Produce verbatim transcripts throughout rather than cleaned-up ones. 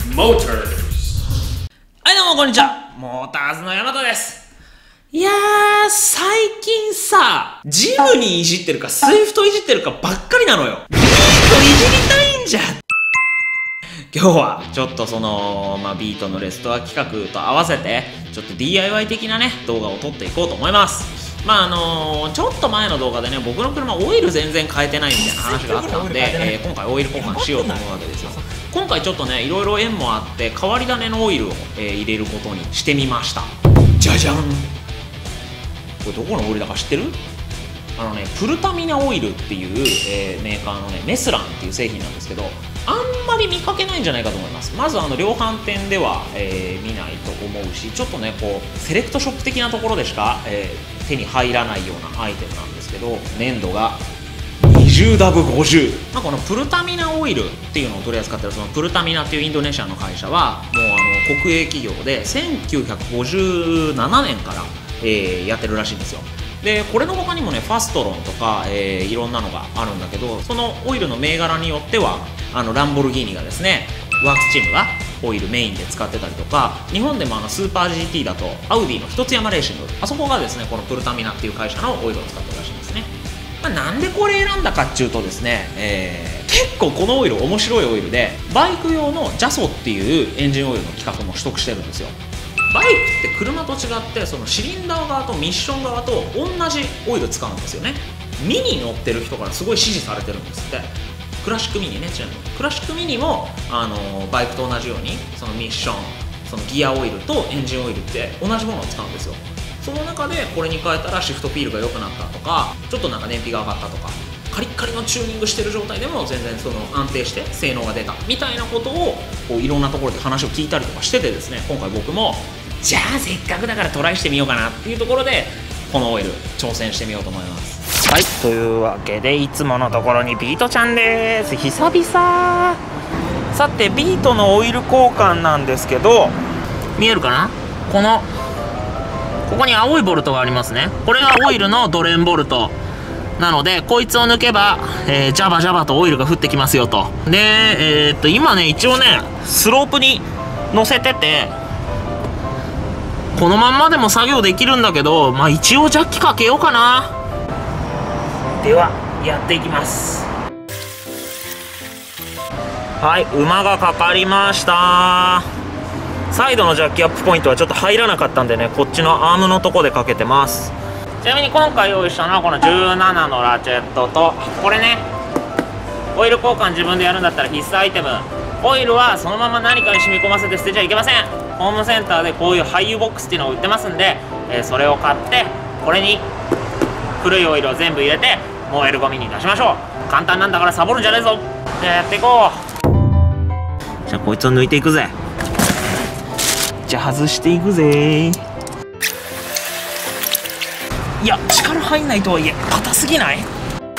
モーターズ。はい、どうもこんにちは。モーターズの山田です。いやー、最近さ、ジムにいじってるか、スイフトいじってるかばっかりなのよ。ビートいじりたいんじゃん。今日はちょっとその、まあ、ビートのレストア企画と合わせてちょっと ディーアイワイ 的なね動画を撮っていこうと思います。まああのー、ちょっと前の動画でね、僕の車オイル全然変えてないみたいな話があったんで、えー、今回オイル交換しようと思うわけですよ。今回ちょっとねいろいろ縁もあって変わり種のオイルを、えー、入れることにしてみました。じゃじゃん。これどこのオイルだか知ってる？あのね、プルタミナオイルっていう、えー、メーカーのねメスランっていう製品なんですけど、あんまり見かけないんじゃないかと思います。まずあの量販店では、えー、見ないと思うし、ちょっとねこうセレクトショップ的なところでしか、えー、手に入らないようなアイテムなんですけど、粘度がにじゅうダブごじゅう、まあ、このプルタミナオイルっていうのを取り扱ってるそのプルタミナっていうインドネシアの会社はもうあの国営企業でせんきゅうひゃくごじゅうななねんから、えー、やってるらしいんですよ。でこれの他にもねファストロンとか、えー、いろんなのがあるんだけど、そのオイルの銘柄によってはあのランボルギーニがですねワークスチームがオイルメインで使ってたりとか、日本でもあのスーパー ジーティー だとアウディの一つ山レーシング、あそこがですねこのプルタミナっていう会社のオイルを使ってるらしいんですね。まあ、なんでこれ選んだかっていうとですね、えー、結構このオイル面白いオイルで、バイク用のジャソっていうエンジンオイルの規格も取得してるんですよ。バイクって車と違ってそのシリンダー側とミッション側と同じオイル使うんですよね。ミニ乗ってる人からすごい支持されてるんですって。クラシックミニね、ちなみにクラシックミニもあのバイクと同じようにそのミッション、そのギアオイルとエンジンオイルって同じものを使うんですよ。その中でこれに変えたらシフトフィールが良くなったとか、ちょっとなんか燃費が上がったとか、カリッカリのチューニングしてる状態でも全然その安定して性能が出たみたいなことをこういろんなところで話を聞いたりとかしててですね、今回僕もじゃあせっかくだからトライしてみようかなっていうところでこのオイル挑戦してみようと思います。はい、というわけでいつものところにビートちゃんです。久々。さてビートのオイル交換なんですけど、見えるかな、このここに青いボルトがありますね。これがオイルのドレンボルトなので、こいつを抜けば、えー、ジャバジャバとオイルが降ってきますよと。で、えー、っと今ね一応ねスロープに乗せてて、このまんまでも作業できるんだけど、まあ一応ジャッキかけようかな。ではやっていきます。はい、馬がかかりました。サイドのジャッキアップポイントはちょっと入らなかったんでね、こっちのアームのとこでかけてます。ちなみに今回用意したのはこのじゅうななのラチェットと、これねオイル交換自分でやるんだったら必須アイテム。オイルはそのまま何かに染み込ませて捨てちゃいけません。ホームセンターでこういう廃油ボックスっていうのを売ってますんで、えー、それを買ってこれに古いオイルを全部入れて燃えるゴミに出しましょう。簡単なんだからサボるんじゃねえぞ。じゃあやっていこう。じゃあこいつを抜いていくぜ。じゃあ外していくぜ。いや力入んないとはいえ硬すぎない？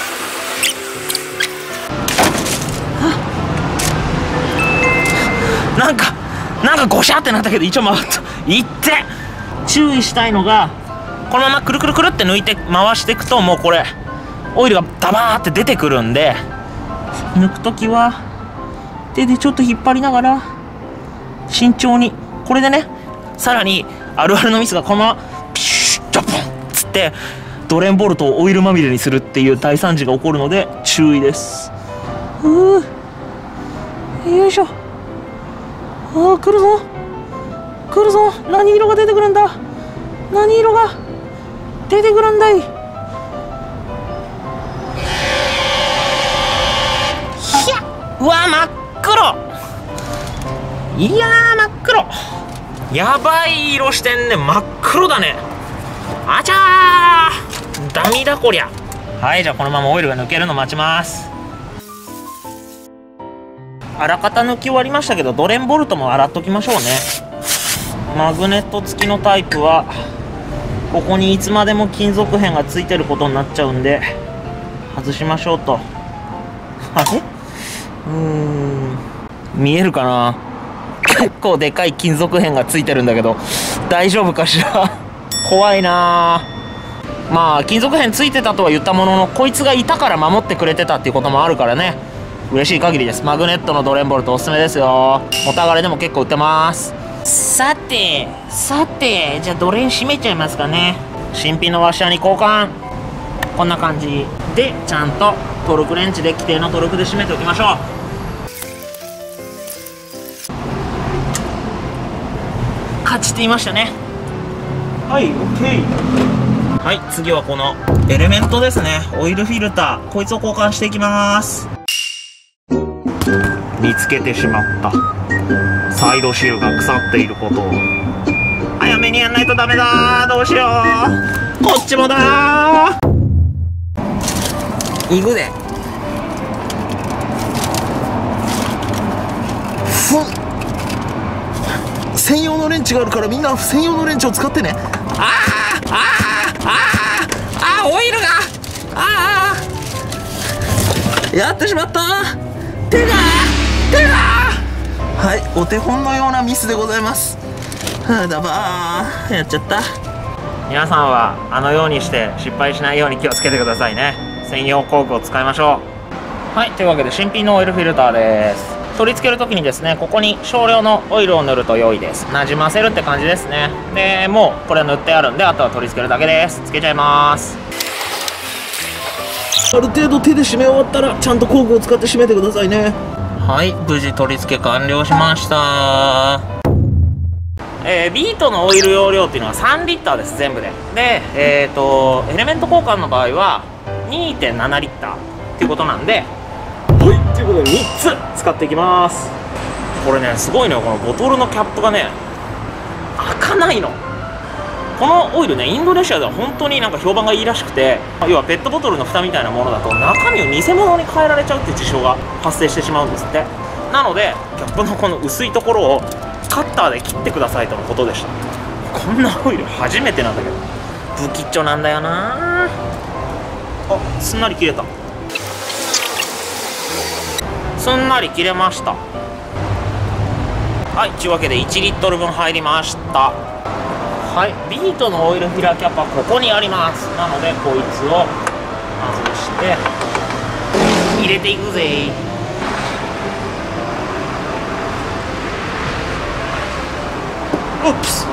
なんかなんかゴシャってなったけど一応回った。いって注意したいのが、このままくるくるくるって抜いて回していくともうこれオイルがダバーって出てくるんで、抜く時は手でちょっと引っ張りながら慎重に。これでねさらにあるあるのミスがこのままピシュッジャポンっつってドレンボルトをオイルまみれにするっていう大惨事が起こるので注意です。うーよいしょ。あー来るぞ来るぞ。何色が出てくるんだ。何色が出てくるんだい。ひゃうわ真っ黒。いやー真っ黒。やばい色してんね。真っ黒だね。あちゃーダミだこりゃ。はい、じゃあこのままオイルが抜けるの待ちます。あらかた抜き終わりましたけど、ドレンボルトも洗っときましょうね。マグネット付きのタイプはここにいつまでも金属片がついてることになっちゃうんで外しましょうと。あれうーん見えるかな。結構でかい金属片がついてるんだけど大丈夫かしら。怖いな。まあ金属片ついてたとは言ったものの、こいつがいたから守ってくれてたっていうこともあるからね、 嬉しい限りです。マグネットのドレンボルトおすすめですよ。おたがれでも結構売ってます。さてさて、じゃあドレン閉めちゃいますかね。新品のワッシャーに交換。こんな感じでちゃんとトルクレンチで規定のトルクで締めておきましょう。勝ちって言いましたね。はい、 OK。 はい、次はこのエレメントですね。オイルフィルター、こいつを交換していきます。見つけてしまった。サイドシールが腐っていることを早めにやんないとダメだ。どうしよう。こっちもだー。いくで。 ふん、専用のレンチがあるからみんな専用のレンチを使ってね。 あーあーあーあー、オイルがああ、やってしまった。手が手が。 はい、お手本のようなミスでございます。はあ、だばー、やっちゃった。 皆さんはあのようにして失敗しないように気をつけてくださいね。専用工具を使いましょう。はい、というわけで新品のオイルフィルターです。取り付ける時にですね、ここに少量のオイルを塗ると良いです。なじませるって感じですね。でもうこれは塗ってあるんで、あとは取り付けるだけです。つけちゃいます。 ある程度手で締め終わったらちゃんと工具を使って締めてくださいね。 はい、無事取り付け完了しました。えー、ビートのオイル容量っていうのはさんリッターです、全部で。で、えーとエレメント交換の場合は にてんななリッターっていうことなんで、はい、ということでみっつ使っていきます。これね、すごいのよ。このボトルのキャップがね、開かないの。このオイルね、インドネシアでは本当になんか評判がいいらしくて、要はペットボトルの蓋みたいなものだと中身を偽物に変えられちゃうっていう事象が発生してしまうんですって。なのでキャップのこの薄いところをカッターで切ってくださいとのことでした。こんなオイル初めてなんだけど、不吉祥なんだよな。あ、すんなり切れた。すんなり切れました。はい、というわけでいちリットルぶん入りました。はい、ビートのオイルフィラーキャップはここにあります。なのでこいつを外して入れていくぜ。オップス。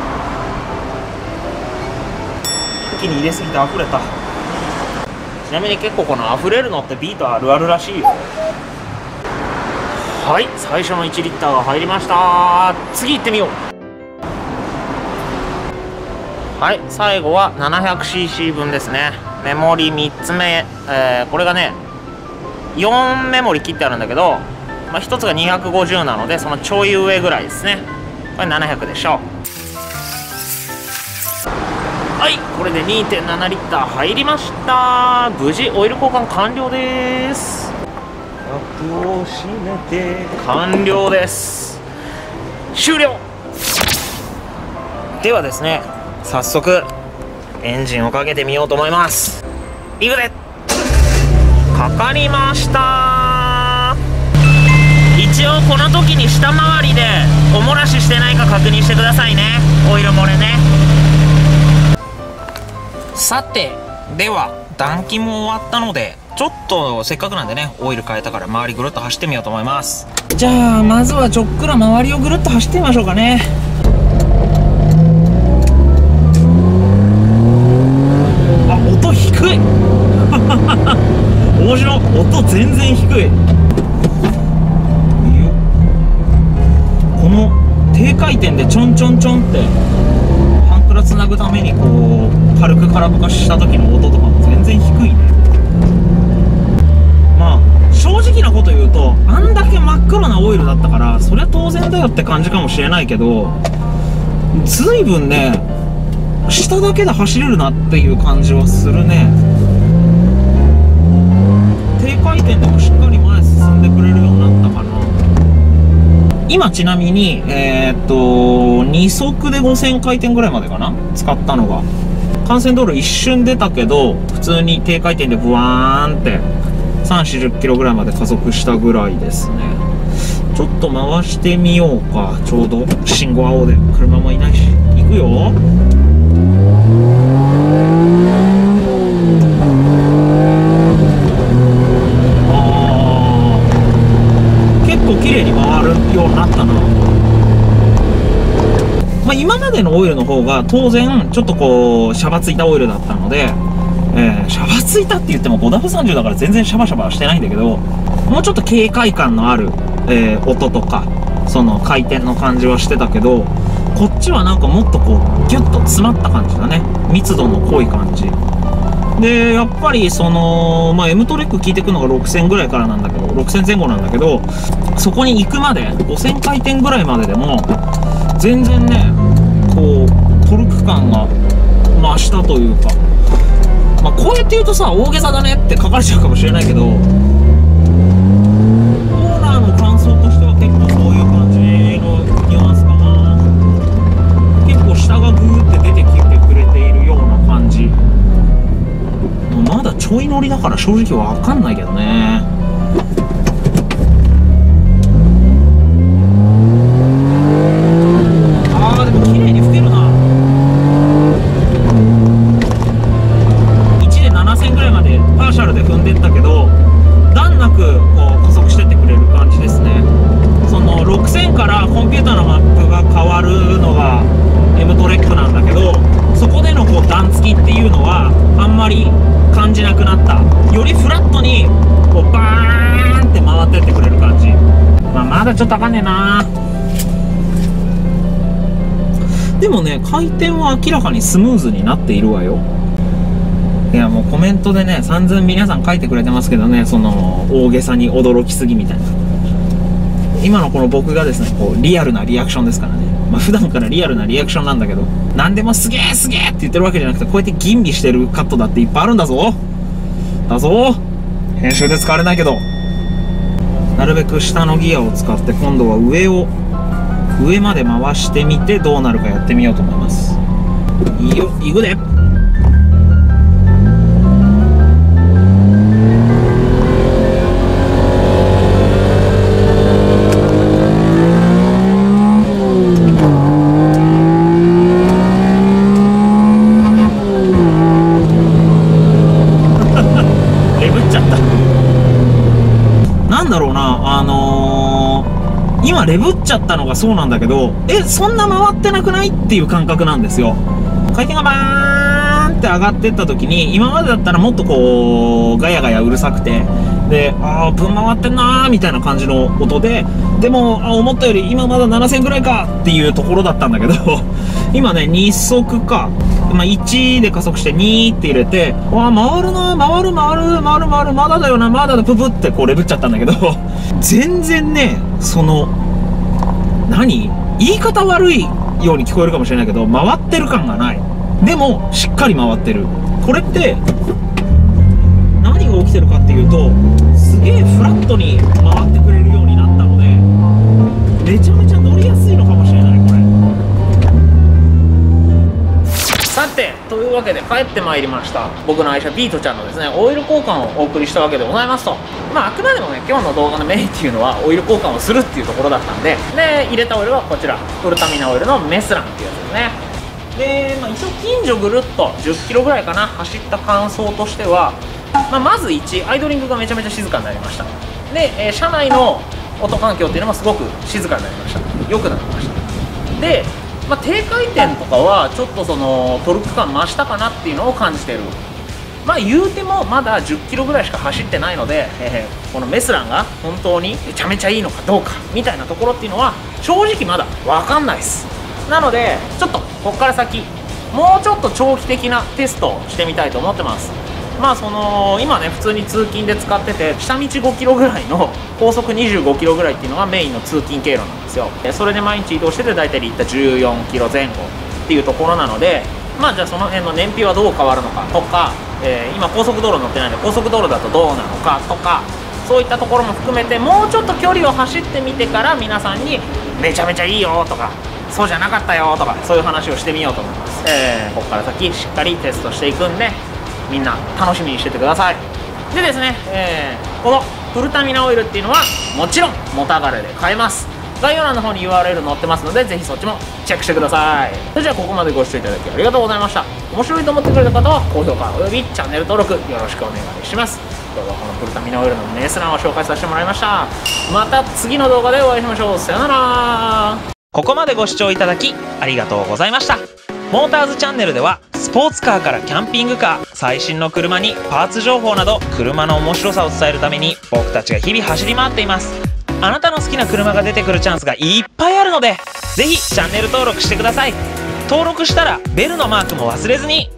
一気に入れすぎて溢れた。ちなみに結構この溢れるのってビートあるあるらしいよ。はい、最初のいちリッターが入りました。次行ってみよう。はい、最後は ななひゃくシーシー 分ですね。メモリみっつめ、えー、これがねよんメモリ切ってあるんだけど、まあ、ひとつがにひゃくごじゅうなのでそのちょい上ぐらいですね。これななひゃくでしょう。はい、これで にてんななリッター入りました。無事オイル交換完了です。キャップを閉めて完了です。終了。ではですね、早速エンジンをかけてみようと思います。いくで。かかりました。一応この時に下回りでお漏らししてないか確認してくださいね。オイル漏れね。さて、では暖気も終わったので、ちょっとせっかくなんでね、オイル変えたから周りぐるっと走ってみようと思います。じゃあまずはちょっくら周りをぐるっと走ってみましょうかね。あ、音低い面白い。音全然低い。この低回転でちょんちょんちょんってパンクラつなぐためにこう軽く空ぶかしした時の音とかも全然低いね。まあ正直なこと言うと、あんだけ真っ黒なオイルだったからそりゃ当然だよって感じかもしれないけど、随分ね下だけで走れるなっていう感じはするね。低回転でもしっかり前進んでくれるようになったかな。今ちなみにえー、っとに速でごせん回転ぐらいまでかな、使ったのが。幹線道路一瞬出たけど普通に低回転でブワーンってさんじゅう、よんじゅっキロぐらいまで加速したぐらいですね。ちょっと回してみようか。ちょうど信号青で車もいないし。行くよ。あー、 構綺麗に回るようになったな。まあ、今までのオイルの方が当然ちょっとこうシャバついたオイルだったので、えー、シャバついたって言っても ごダブさんじゅう だから全然シャバシャバはしてないんだけど、もうちょっと軽快感のある、えー、音とかその回転の感じはしてたけど、こっちはなんかもっとこうギュッと詰まった感じだね。密度の濃い感じで、やっぱりその、まあ、M トレック効いてくのがろくせんぐらいからなんだけど、ろくせんぜん後なんだけど、そこに行くまでごせん回転ぐらいまででも全然ね、こうトルク感が増したというか、まあ、こうやって言うとさ大げさだねって書かれちゃうかもしれないけど、オーナーの感想としては結構そういう感じのニュアンスかな。結構下がグーって出てきてくれているような感じ。まだちょい乗りだから正直わかんないけどね。あーでも綺麗に吹けるな。いちでななせんぐらいまでパーシャルで踏んでったけど、段なくこう加速してってくれる感じですね。そのろくせんからコンピューターのマップが変わるのが M トレックなんだけど、そこでのこう段付きっていうのはあんまり感じなくなった。よりフラットにこうバーンって回ってってくれる感じ。まあ、まだちょっとわかんねえな。でもね、回転は明らかにスムーズになっているわよ。いやもうコメントでね散々皆さん書いてくれてますけどね、その大げさに驚きすぎみたいな。今のこの僕がですねこうリアルなリアクションですからね。まあ普段からリアルなリアクションなんだけど、何でもすげえすげえって言ってるわけじゃなくて、こうやって吟味してるカットだっていっぱいあるんだぞだぞ。編集で使われないけど、なるべく下のギアを使って今度は上を上まで回してみてどうなるかやってみようと思います。いいよ、いくで。今レブっちゃったのがそうなんだけど、えそんな回ってなくないっていう感覚なんですよ。回転がバーンって上がってった時に、今までだったらもっとこうガヤガヤうるさくて、でああぶん回ってんなーみたいな感じの音で、でもあ思ったより今まだななせんぐらいかっていうところだったんだけど今ねに速か、まあ、いちで加速してにって入れて、わあ回るな回る回る回る回るまだだよなまだだププってこうレブっちゃったんだけど全然ね、その何言い方悪いように聞こえるかもしれないけど回ってる感がない。でもしっかり回ってる。これって何が起きてるかっていうと、すげえフラットに回ってくれるようになったので、めちゃめちゃ乗りやすいのかもしれないこれ。さてというわけで帰ってまいりました。僕の愛車ビートちゃんのですねオイル交換をお送りしたわけでございますと、まああくまでもね今日の動画のメインっていうのはオイル交換をするっていうところだったんで、で入れたオイルはこちらフルタミナオイルのメスランっていうやつですね。で、まあ、一応近所ぐるっとじゅっキロぐらいかな走った感想としては、まあ、まずいちアイドリングがめちゃめちゃ静かになりました。で、えー、車内の音環境っていうのもすごく静かになりました。良くなりました。で、まあ、低回転とかはちょっとそのトルク感増したかなっていうのを感じてる。まあ言うてもまだじゅっキロぐらいしか走ってないので、えー、このメスランが本当にめちゃめちゃいいのかどうかみたいなところっていうのは正直まだ分かんないです。なのでちょっとここから先もうちょっと長期的なテストをしてみたいと思ってます。まあその今ね普通に通勤で使ってて下道ごキロぐらいの高速にじゅうごキロぐらいっていうのがメインの通勤経路なんですよ。それで毎日移動してて大体リッターじゅうよんキロぜん後っていうところなので、まあじゃあその辺の燃費はどう変わるのかとか、えー、今高速道路乗ってないので高速道路だとどうなのかとか、そういったところも含めてもうちょっと距離を走ってみてから皆さんにめちゃめちゃいいよとかそうじゃなかったよとかそういう話をしてみようと思います。えー、ここから先しっかりテストしていくんでみんな楽しみにしててください。でですね、えー、このフルタミナオイルっていうのはもちろんモタガレで買えます。概要欄の方に ユーアールエル 載ってますのでぜひそっちもチェックしてください。それじゃあここまでご視聴いただきありがとうございました。面白いと思ってくれた方は高評価およびチャンネル登録よろしくお願いします。 今日はこのグルタミンオイルのメスランを紹介させてもらいました。また次の動画でお会いしましょう。さよなら。ここまでご視聴いただきありがとうございました。モーターズチャンネルではスポーツカーからキャンピングカー、最新の車にパーツ情報など車の面白さを伝えるために僕たちが日々走り回っています。あなたの好きな車が出てくるチャンスがいっぱいあるので、ぜひチャンネル登録してください。登録したらベルのマークも忘れずに。